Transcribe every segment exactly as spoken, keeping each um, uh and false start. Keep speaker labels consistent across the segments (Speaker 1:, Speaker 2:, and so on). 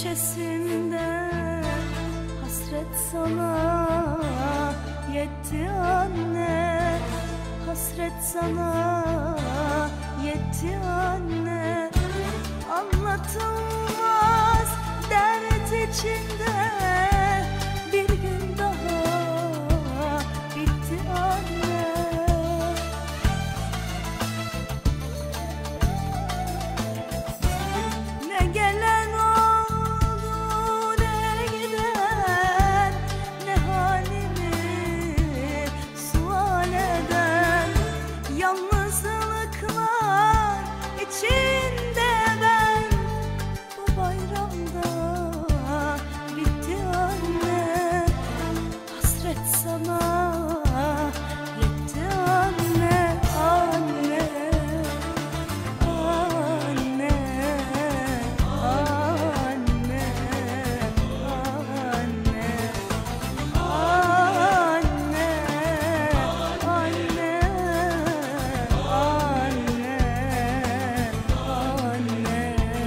Speaker 1: köşesinde hasret sana yetti anne, hasret sana yetti anne. Anlatılmaz dert içinde bir gün daha bitti anne. Ne gelen oldu ne giden, ne halimi sual eden, yalnızlıklar içinde ben bu bayramda bitti anne. Hasret sana yetti anne, anne, anne, anne, anne, anne,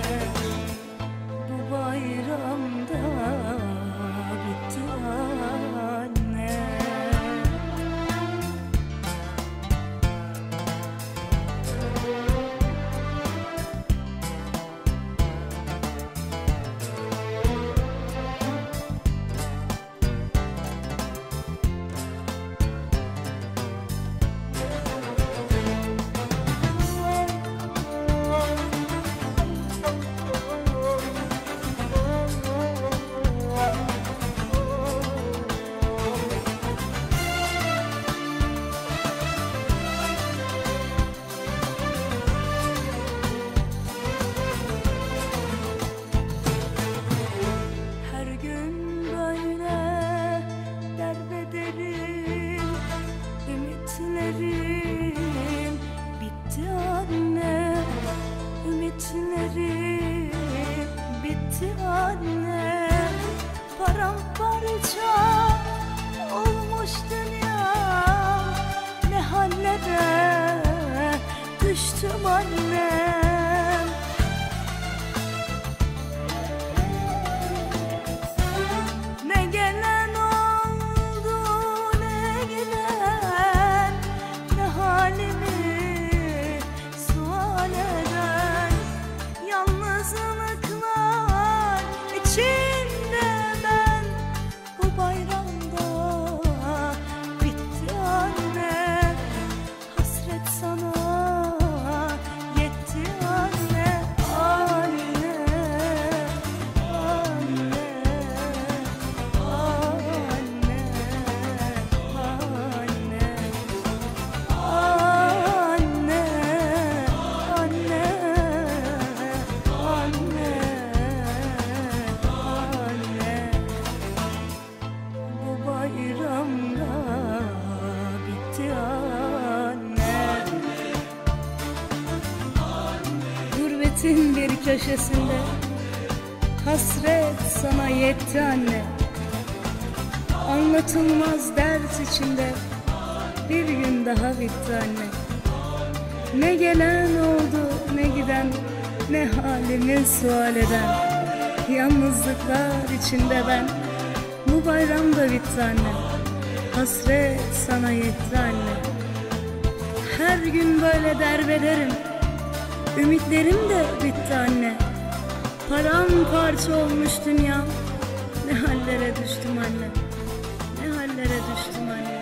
Speaker 1: bu bayramda bitti anne. Her gün böyle derbederim, ümitlerim bitti anne, ümitlerim bitti anne. Paramparça olmuş dünya, ne hallere düştüm annem. Ne gelen oldu ne giden, ne halimi sual eden, yalnızlıklar içinde ben bu bayramda bitti anne. Hasret sana yetti anne, anne, anne, anne, anne, anne, anne, anne, bu bayramda bitti anne. Gurbetin bir köşesinde hasret sana yetti anne. Anlatılmaz dert içinde bir gün daha bitti anne. Ne gelen oldu ne giden, ne halimi sual eden, yalnızlıklar içinde ben bu bayramda bitti anne. Hasret sana yetti anne. Her gün böyle derbederim, ümitlerim de bitti anne. Paramparça olmuş dünya, ne hallere düştüm anne, ne hallere düştüm anne.